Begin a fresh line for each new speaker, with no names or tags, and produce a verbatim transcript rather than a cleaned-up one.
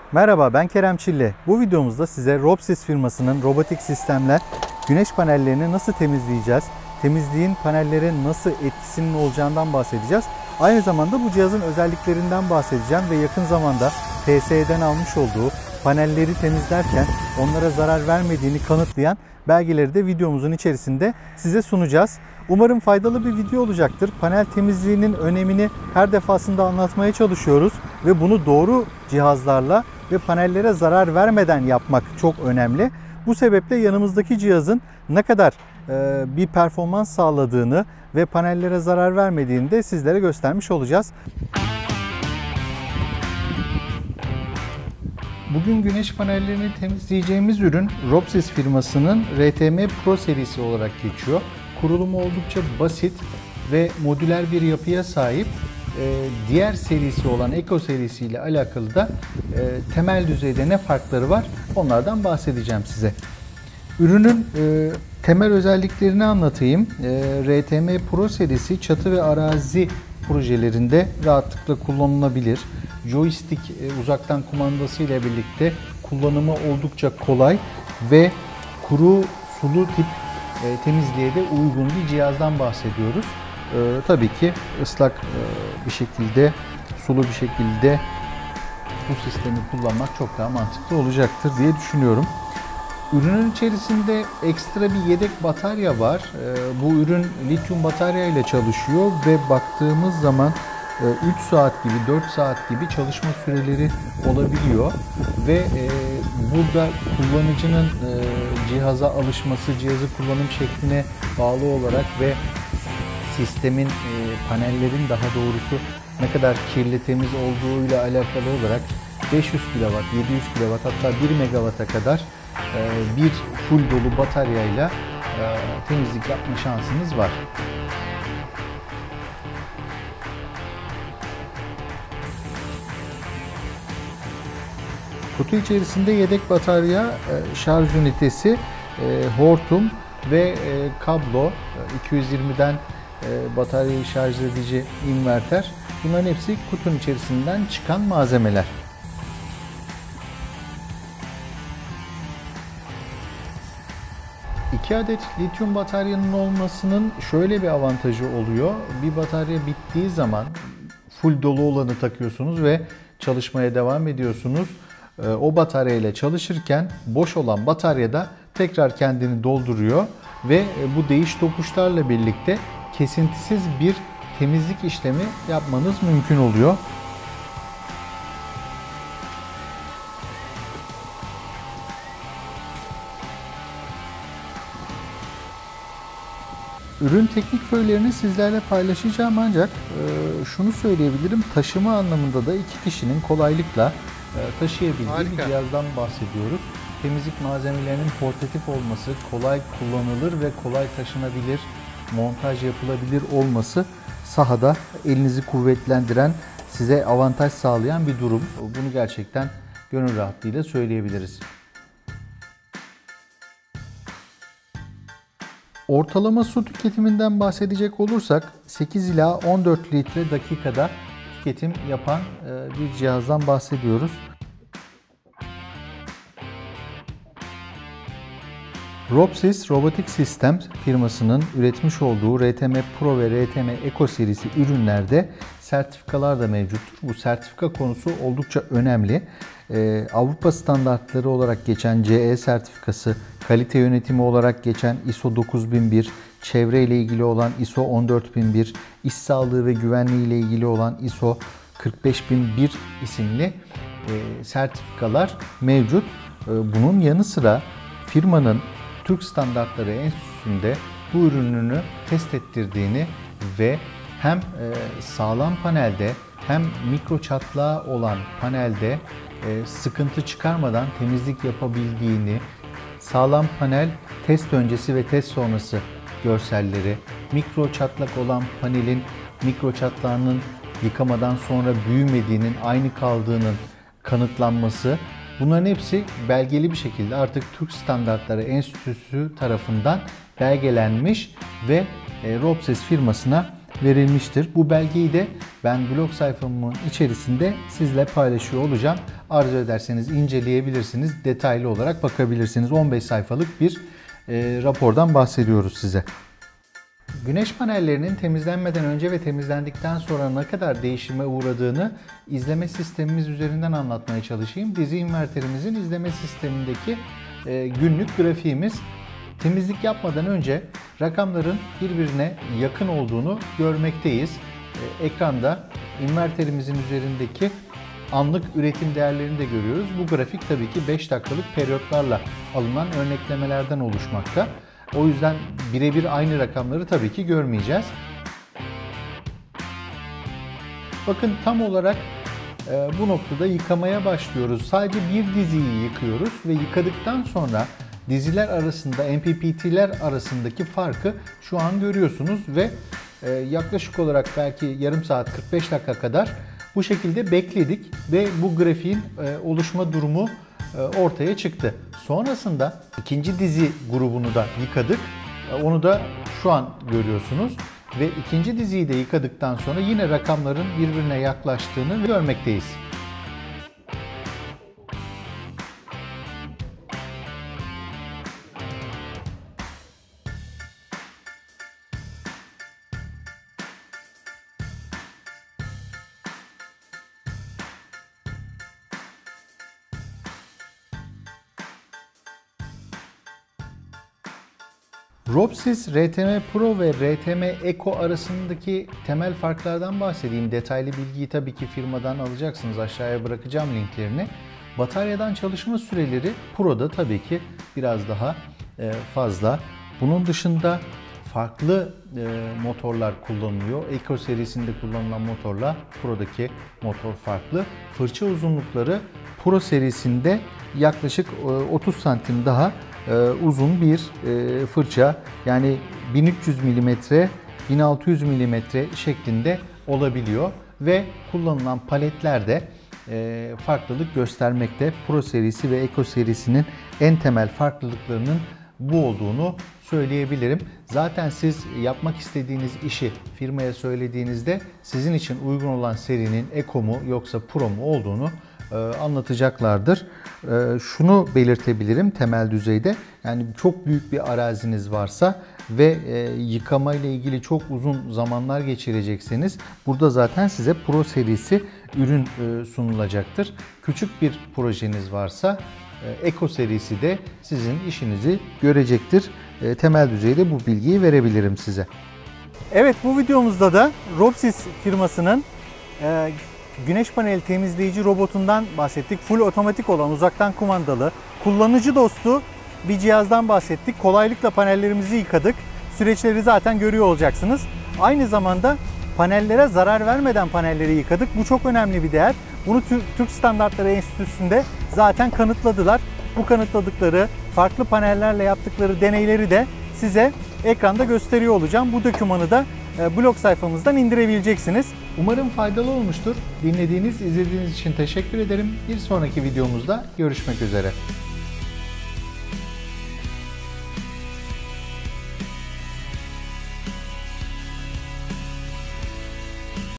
Merhaba, ben Kerem Çilli. Bu videomuzda size Robsys firmasının robotik sistemle güneş panellerini nasıl temizleyeceğiz, temizliğin panellere nasıl etkisinin olacağından bahsedeceğiz. Aynı zamanda bu cihazın özelliklerinden bahsedeceğim ve yakın zamanda T S E'den almış olduğu panelleri temizlerken onlara zarar vermediğini kanıtlayan belgeleri de videomuzun içerisinde size sunacağız. Umarım faydalı bir video olacaktır. Panel temizliğinin önemini her defasında anlatmaya çalışıyoruz ve bunu doğru cihazlarla ve panellere zarar vermeden yapmak çok önemli. Bu sebeple yanımızdaki cihazın ne kadar e, bir performans sağladığını ve panellere zarar vermediğini de sizlere göstermiş olacağız. Bugün güneş panellerini temizleyeceğimiz ürün Robsys firmasının R T M Pro serisi olarak geçiyor. Kurulumu oldukça basit ve modüler bir yapıya sahip. Diğer serisi olan Eco serisi ile alakalı da temel düzeyde ne farkları var onlardan bahsedeceğim size. Ürünün temel özelliklerini anlatayım. R T M Pro serisi çatı ve arazi projelerinde rahatlıkla kullanılabilir. Joystick uzaktan kumandası ile birlikte kullanımı oldukça kolay ve kuru sulu tip temizliğe de uygun bir cihazdan bahsediyoruz. Ee, tabii ki ıslak e, bir şekilde, sulu bir şekilde bu sistemi kullanmak çok daha mantıklı olacaktır diye düşünüyorum. Ürünün içerisinde ekstra bir yedek batarya var. Ee, bu ürün lityum batarya ile çalışıyor ve baktığımız zaman e, üç saat gibi, dört saat gibi çalışma süreleri olabiliyor ve e, burada kullanıcının e, cihaza alışması, cihazı kullanım şekline bağlı olarak ve sistemin, e, panellerin daha doğrusu ne kadar kirli temiz olduğuyla alakalı olarak beş yüz kilowatt, yedi yüz kilowatt hatta bir megawatt'a kadar e, bir full dolu bataryayla e, temizlik yapma şansınız var. Kutu içerisinde yedek batarya, e, şarj ünitesi, e, hortum ve e, kablo, iki yüz yirmiden e, bataryayı şarj edici inverter. Bunların hepsi kutunun içerisinden çıkan malzemeler. iki adet lityum bataryanın olmasının şöyle bir avantajı oluyor. Bir batarya bittiği zaman full dolu olanı takıyorsunuz ve çalışmaya devam ediyorsunuz. O batarya ile çalışırken boş olan batarya da tekrar kendini dolduruyor ve bu değiş tokuşlarla birlikte kesintisiz bir temizlik işlemi yapmanız mümkün oluyor. Ürün teknik föylerini sizlerle paylaşacağım ancak e, şunu söyleyebilirim, taşıma anlamında da iki kişinin kolaylıkla e, taşıyabildiği Harika. bir cihazdan bahsediyoruz. Temizlik malzemelerinin portatif olması, kolay kullanılır ve kolay taşınabilir, montaj yapılabilir olması sahada elinizi kuvvetlendiren, size avantaj sağlayan bir durum. Bunu gerçekten gönül rahatlığıyla söyleyebiliriz. Ortalama su tüketiminden bahsedecek olursak sekiz ila on dört litre dakikada tüketim yapan bir cihazdan bahsediyoruz. Robsys Robotik Systems firmasının üretmiş olduğu R T M Pro ve R T M Eco serisi ürünlerde sertifikalar da mevcuttur. Bu sertifika konusu oldukça önemli. Ee, Avrupa standartları olarak geçen C E sertifikası, kalite yönetimi olarak geçen I S O dokuz bin bir, çevre ile ilgili olan I S O on dört bin bir, iş sağlığı ve güvenliği ile ilgili olan I S O kırk beş bin bir isimli e, sertifikalar mevcut. E, bunun yanı sıra firmanın Türk Standartları Enstitüsü'nde bu ürününü test ettirdiğini ve hem sağlam panelde hem mikro çatlağı olan panelde sıkıntı çıkarmadan temizlik yapabildiğini, sağlam panel test öncesi ve test sonrası görselleri, mikro çatlak olan panelin mikro çatlağının yıkamadan sonra büyümediğinin, aynı kaldığının kanıtlanması, bunların hepsi belgeli bir şekilde artık Türk Standartları Enstitüsü tarafından belgelenmiş ve Robsys firmasına verilmiştir. Bu belgeyi de ben blog sayfamın içerisinde sizle paylaşıyor olacağım. Arzu ederseniz inceleyebilirsiniz, detaylı olarak bakabilirsiniz. on beş sayfalık bir e, rapordan bahsediyoruz size. Güneş panellerinin temizlenmeden önce ve temizlendikten sonra ne kadar değişime uğradığını izleme sistemimiz üzerinden anlatmaya çalışayım. Dizi inverterimizin izleme sistemindeki e, günlük grafiğimiz. Temizlik yapmadan önce rakamların birbirine yakın olduğunu görmekteyiz. E, ekranda inverterimizin üzerindeki anlık üretim değerlerini de görüyoruz. Bu grafik tabii ki beş dakikalık periyotlarla alınan örneklemelerden oluşmakta. O yüzden birebir aynı rakamları tabii ki görmeyeceğiz. Bakın tam olarak e, bu noktada yıkamaya başlıyoruz. Sadece bir diziyi yıkıyoruz ve yıkadıktan sonra diziler arasında, M P P T'ler arasındaki farkı şu an görüyorsunuz ve e, yaklaşık olarak belki yarım saat, kırk beş dakika kadar bu şekilde bekledik ve bu grafiğin e, oluşma durumu e, ortaya çıktı. Sonrasında ikinci dizi grubunu da yıkadık. E, onu da şu an görüyorsunuz ve ikinci diziyi de yıkadıktan sonra yine rakamların birbirine yaklaştığını görmekteyiz. Robsys R T M Pro ve R T M Eco arasındaki temel farklardan bahsedeyim. Detaylı bilgiyi tabii ki firmadan alacaksınız. Aşağıya bırakacağım linklerini. Bataryadan çalışma süreleri Pro'da tabii ki biraz daha fazla. Bunun dışında farklı motorlar kullanılıyor. Eco serisinde kullanılan motorla Pro'daki motor farklı. Fırça uzunlukları Pro serisinde yaklaşık otuz santim daha uzun bir fırça, yani bin üç yüz milimetre bin altı yüz milimetre şeklinde olabiliyor ve kullanılan paletler de farklılık göstermekte. Pro serisi ve Eco serisinin en temel farklılıklarının bu olduğunu söyleyebilirim. Zaten siz yapmak istediğiniz işi firmaya söylediğinizde sizin için uygun olan serinin Eco mu yoksa Pro mu olduğunu anlatacaklardır. Şunu belirtebilirim temel düzeyde, yani çok büyük bir araziniz varsa ve yıkama ile ilgili çok uzun zamanlar geçirecekseniz burada zaten size Pro serisi ürün sunulacaktır. Küçük bir projeniz varsa Eco serisi de sizin işinizi görecektir. Temel düzeyde bu bilgiyi verebilirim size.
Evet, bu videomuzda da Robsys firmasının e, güneş paneli temizleyici robotundan bahsettik. Full otomatik olan, uzaktan kumandalı, kullanıcı dostu bir cihazdan bahsettik. Kolaylıkla panellerimizi yıkadık. Süreçleri zaten görüyor olacaksınız. Aynı zamanda panellere zarar vermeden panelleri yıkadık. Bu çok önemli bir değer. Bunu Türk Standartları Enstitüsü'nde zaten kanıtladılar. Bu kanıtladıkları, farklı panellerle yaptıkları deneyleri de size ekranda gösteriyor olacağım. Bu dokümanı da blog sayfamızdan indirebileceksiniz.
Umarım faydalı olmuştur. Dinlediğiniz, izlediğiniz için teşekkür ederim. Bir sonraki videomuzda görüşmek üzere.